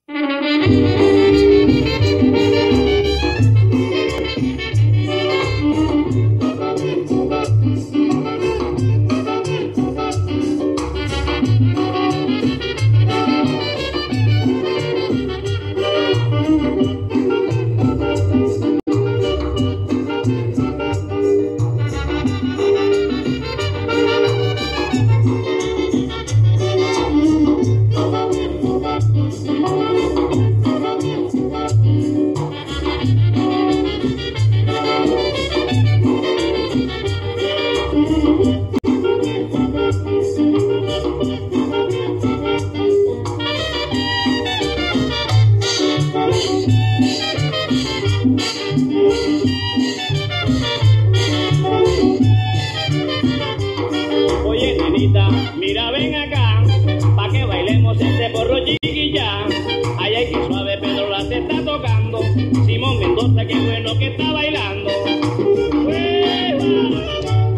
Oye, nenita, mira, ven acá, pa' que bailemos este porro chiquilla. Ay, ay, qué suave Pedro la se está tocando. Simón Mendoza, qué bueno que está bailando. ¡Uepa!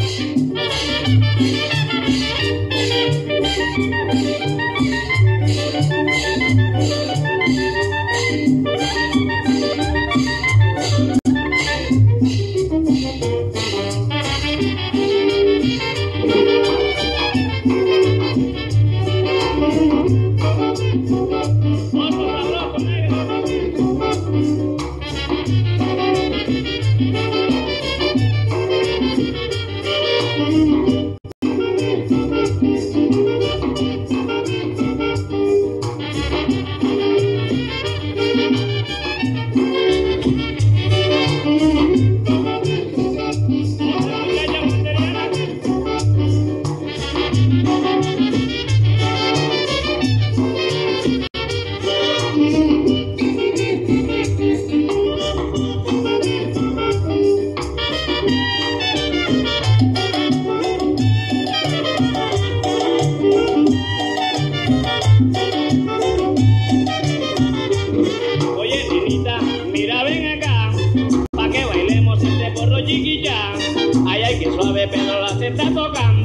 Oye, nenita, mira, ven acá, pa' que bailemos este porro chiquilla. Ay, ay, qué suave Pedro la se está tocando.